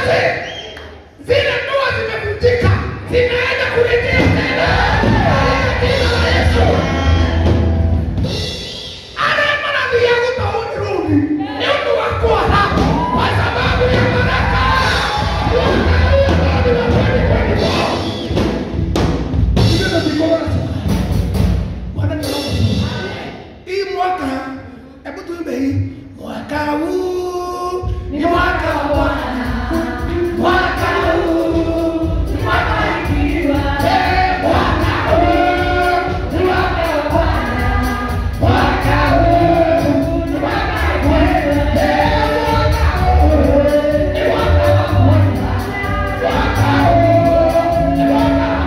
zile ndoa zimevunjika zinaenda kurejea tena. Jina la Yesu. Ale maradhi ya utaonirudi. Ni mtu wa kwa hapo kwa sababu ya baraka. Hii mwaka, hebu tuimbe hii. Mwaka huu ni mwaka wa Bwana. Mwaka huu ni mwaka wa kiwa. Mwaka huu ni mwaka wa Bwana. Mwaka huu ni mwaka wa Bwana. Mwaka huu ni mwaka wa Bwana. Mwaka huu ni mwaka wa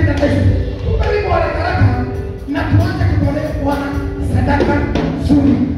sadaka nzuri.